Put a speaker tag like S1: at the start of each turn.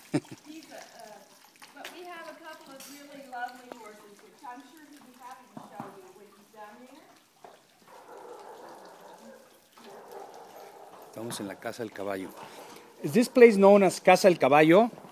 S1: But we have a couple of really lovely horses, which I'm sure he'd be happy to show you when he's down here.
S2: Estamos en la Casa del Caballo. Is this place known as Casa del Caballo?